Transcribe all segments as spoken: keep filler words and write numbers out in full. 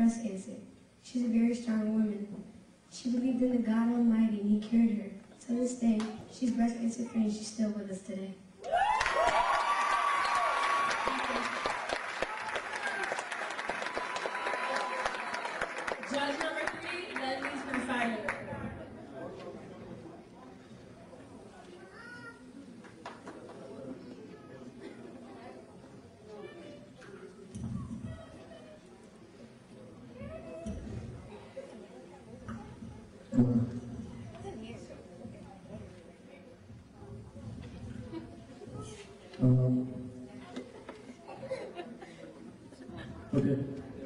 breast cancer. She's a very strong woman. She believed in the God Almighty and He cured her. To this day, she's breast cancer free and she's still with us today. Judge number three, Leslie's from Silent. Um, okay,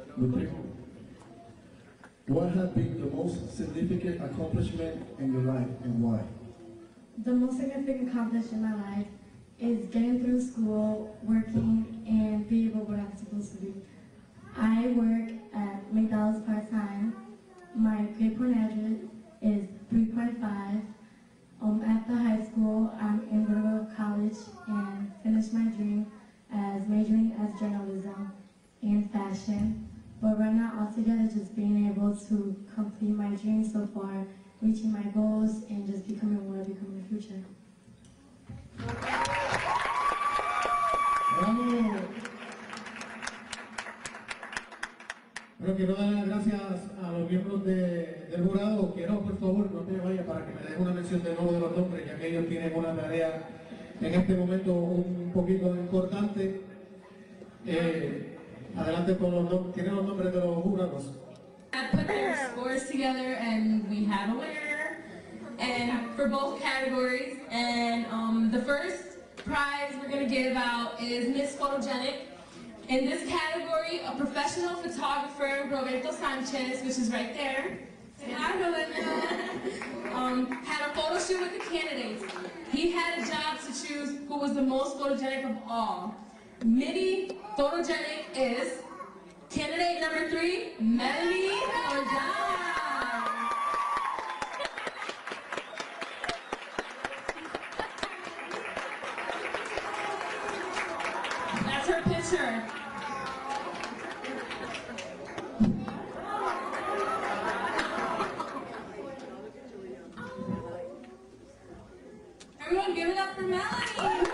what has been the most significant accomplishment in your life and why? The most significant accomplishment in my life is getting through school, working, and being able to what I'm supposed to do. I work at McDonald's part-time. My grade point average is three point five. Um, after high school, I'm in going to go to college and finish my dream as majoring as journalism and fashion. But right now, altogether, just being able to complete my dream so far, reaching my goals, and just becoming what I become in the future. Bravo. Pero quiero dar las gracias a los miembros de, del jurado. Quiero, por favor, no te vayas para que me dejes una mención de nuevo de los nombres, ya que ellos tienen una tarea en este momento un poquito importante. Eh, adelante con los nombres. ¿Tienen los nombres de los jurados? I put their scores together and we have a winner and for both categories. And um, the first prize we're going to give out is Miss Photogenic. In this category, a professional photographer, Roberto Sanchez, which is right there, say hi, Roberto, um, had a photo shoot with the candidates. He had a job to choose who was the most photogenic of all. Midi photogenic is candidate number three, Melanie Ordaz. That's her picture. Everyone give it up for Melanie.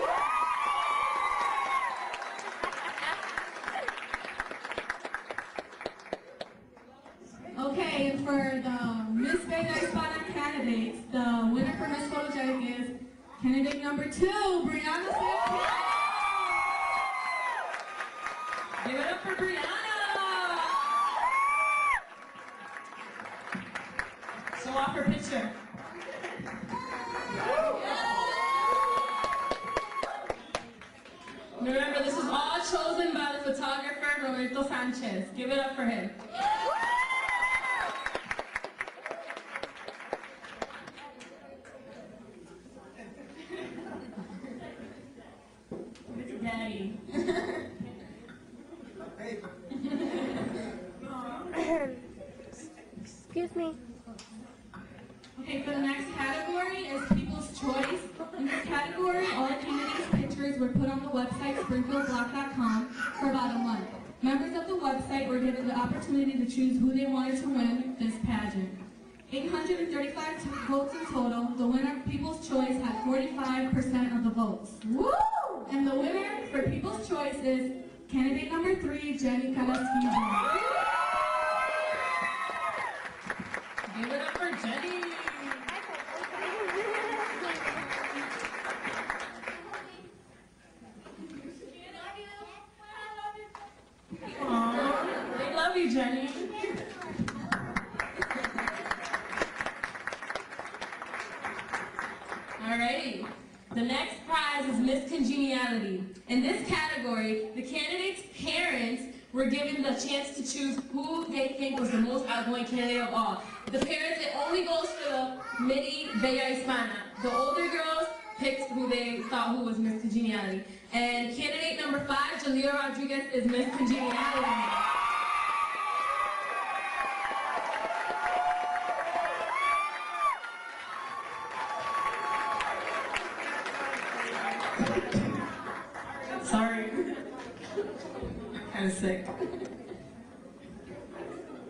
Okay, and for the Miss Vega Hispana candidates, the winner for Miss Photogenic is candidate number two, Brianna Santana. Give it up for Brianna. Show off her picture. Remember, this was all chosen by the photographer, Roberto Sanchez. Give it up for him. It's Daddy. Excuse me. Okay, for the next category is People's Choice. In this category, all candidates' pictures were put on the website springfield block dot com for about a month. Members of the website were given the opportunity to choose who they wanted to win this pageant. eight hundred thirty-five votes in total. The winner of People's Choice had forty-five percent of the votes. Woo! And the winner for People's Choice is candidate number three, Jenny Carasquillo. Give it up for Jenny. Aww, they love you, Jenny. Alrighty. The next prize is Miss Congeniality. In this category, the candidates' parents were given the chance to choose who they think was the most outgoing candidate of all. The parents, it only goes for the Midi Bella Hispana. The older girls picked who they thought who was Miss Congeniality. And candidate number five, Jalea Rodriguez, is Miss Congeniality. Sorry. I'm kind of sick.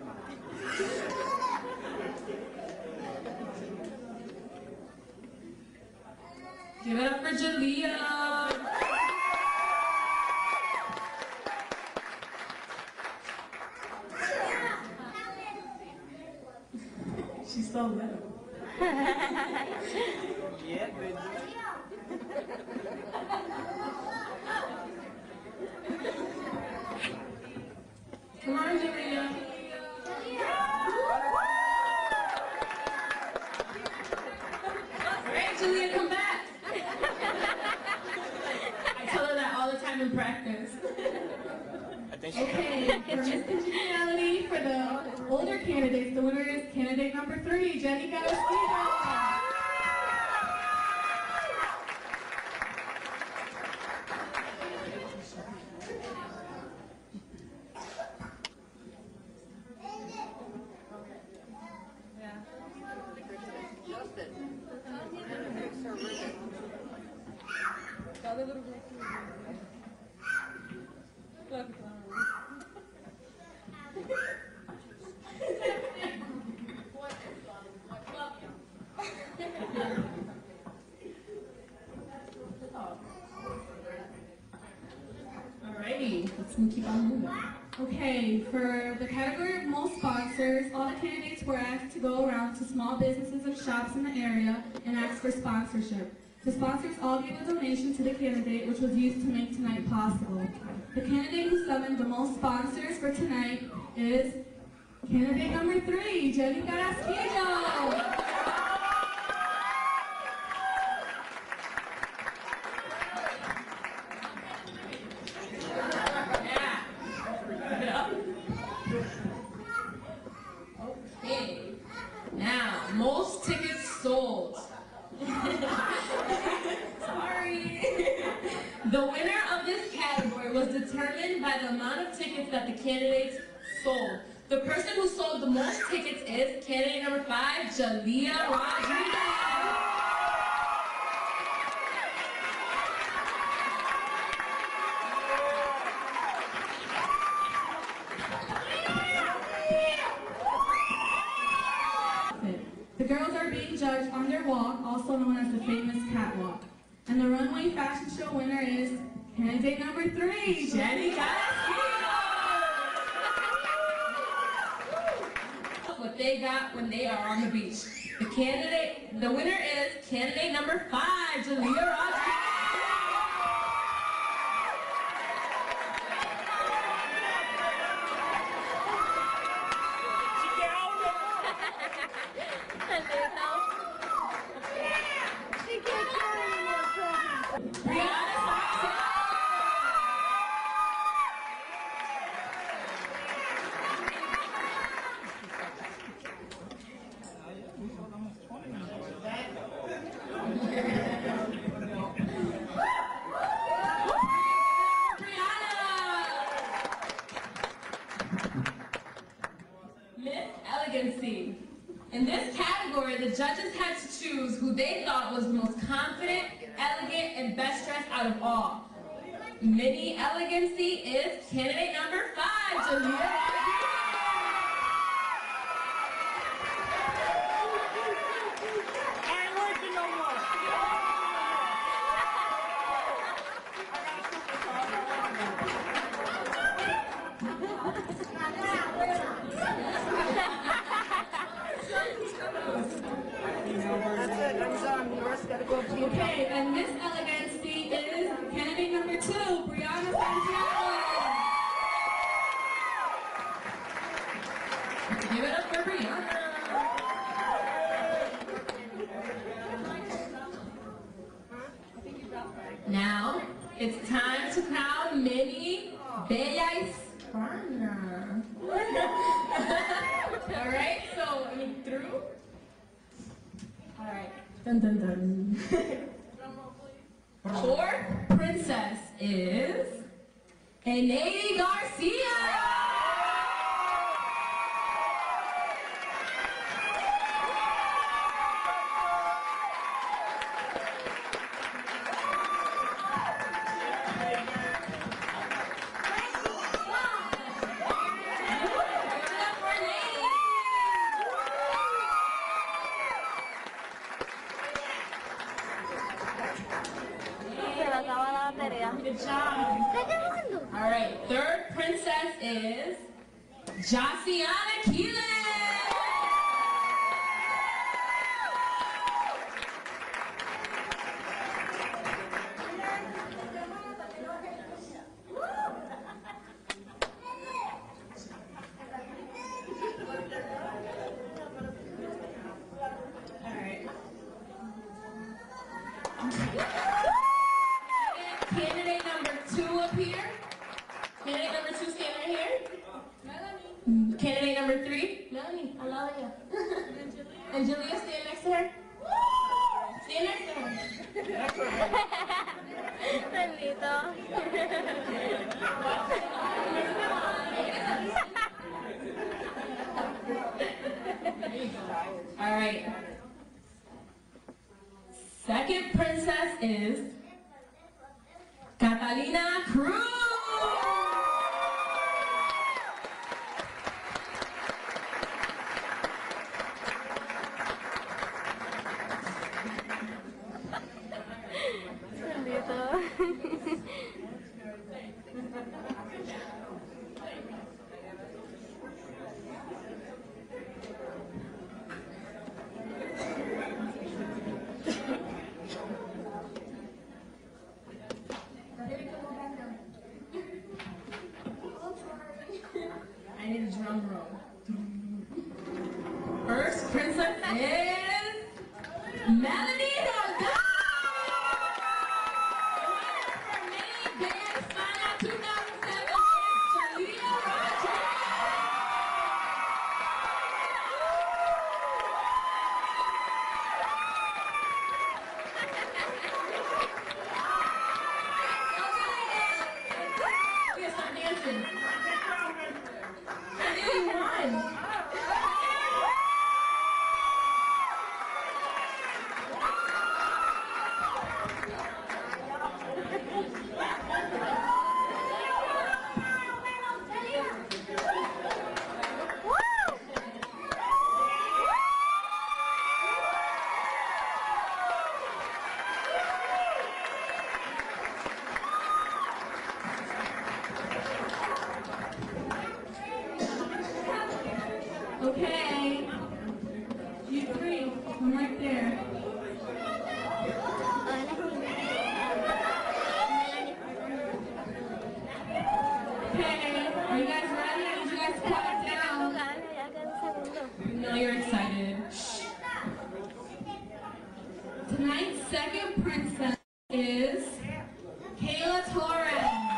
for Jalea. She's so little. Yeah, baby. Come on, Jalea. All right, Jalea, come back. I tell her that all the time in practice. Okay, for Miss Congeniality, for the older candidates, the winner is candidate number three, Jenny Garcia. Alrighty, let's keep on moving. Okay, for the category of most sponsors, all the candidates were asked to go around to small businesses and shops in the area and ask for sponsorship. The sponsors all gave a donation to the candidate, which was used to make tonight possible. The candidate who summoned the most sponsors for tonight is candidate number three, Jenny Carrasquillo. Okay, now, most tickets sold. Sorry. The winner of this category was determined by the amount of tickets that the candidates sold. The person who sold the most tickets is candidate number five, Jalea Rodriguez. The girls are being judged on their walk, also known as the famous catwalk. And the runway fashion show winner is candidate number three, Jenny Carrasquillo. What they got when they are on the beach. The candidate, the winner is candidate number five, Jalea Rodriguez. Miss Elegancy. In this category, the judges had to choose who they thought was the most confident, elegant, and best dressed out of all. Mini Elegancy is candidate number five, Jalea. Okay, and Miss Elegancy is candidate number two, Brianna Santiago. Give it up for Brianna. Now, it's time to crown Mini Bella Hispana. Alright, so, I mean, through? Alright. Dun dun dun. Fourth princess is Enady Garcia. Good job. All right, third princess is Josiana Keelan. Candidate number two up here. Candidate number two stand right here. Melanie. Candidate number three. Melanie, I love you. And Julia, stand next to her. Stand next to her. All right. Second princess is Catalina Cruz. I need a drum roll. First princess is Melanie Rodriguez. The winner for main band Hispana two thousand seven is Jalila Rogers. We gotta start dancing. I knew you won. Okay, you three, I'm right there. Okay, are you guys ready? I need you guys to quiet down. I know you're excited. Tonight's second princess is Kayla Torres.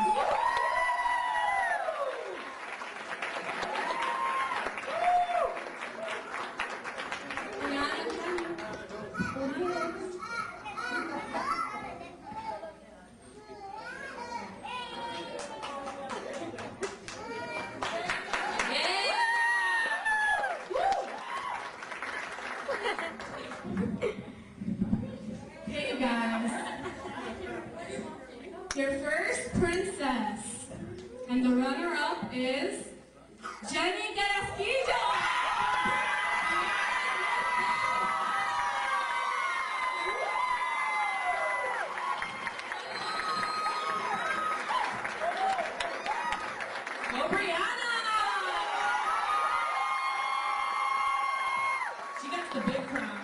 Okay, guys. Your first princess and the runner-up is Jenny Carrasquillo. Go Brianna! She gets the big crown.